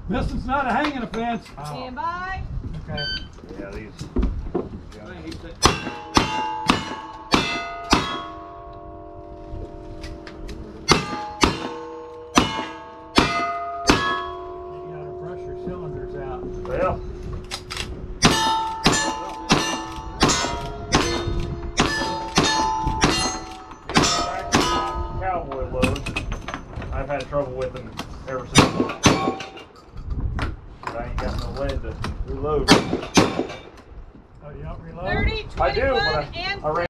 This is not a hanging offense. Stand by. Okay. Yeah, these. You gotta brush your cylinders out. Well. Cowboy loads. I've had trouble with them ever since. But I ain't got no lead to reload. Oh, you don't reload? 30, 21, I do, but and I ran